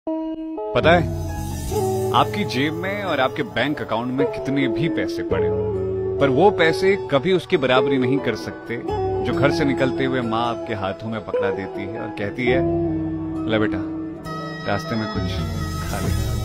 पता है आपकी जेब में और आपके बैंक अकाउंट में कितने भी पैसे पड़े हो, पर वो पैसे कभी उसकी बराबरी नहीं कर सकते जो घर से निकलते हुए माँ आपके हाथों में पकड़ा देती है और कहती है ले बेटा रास्ते में कुछ खा ले।